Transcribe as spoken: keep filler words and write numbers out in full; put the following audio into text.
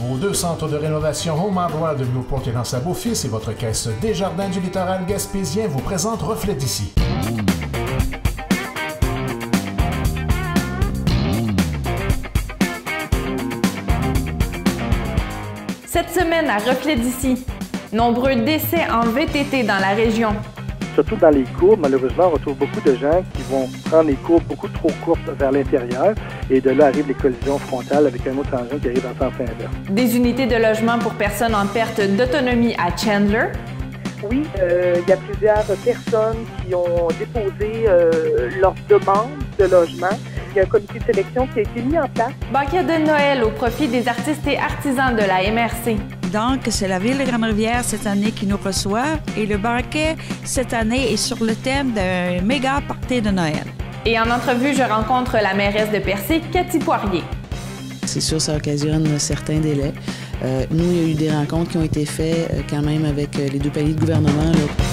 Vos deux centres de rénovation Home Hardware de Newport et dans sa Beau-Fils et votre caisse Desjardins du littoral gaspésien vous présentent Reflet d'ici. Cette semaine à Reflet d'ici, nombreux décès en V T T dans la région. Surtout dans les courbes, malheureusement, on retrouve beaucoup de gens qui vont prendre les courbes beaucoup trop courtes vers l'intérieur et de là arrivent les collisions frontales avec un autre engin qui arrive en sens inverse. Des unités de logement pour personnes en perte d'autonomie à Chandler. Oui, euh, il y a plusieurs personnes qui ont déposé euh, leur demande de logement. Il y a un comité de sélection qui a été mis en place. Banquet de Noël au profit des artistes et artisans de la M R C. Donc, c'est la Ville de Grande-Rivière cette année qui nous reçoit et le banquet cette année est sur le thème d'un méga party de Noël. Et en entrevue, je rencontre la mairesse de Percé, Cathy Poirier. C'est sûr, ça occasionne certains délais. Euh, nous, il y a eu des rencontres qui ont été faites euh, quand même avec euh, les deux paliers de gouvernement, là.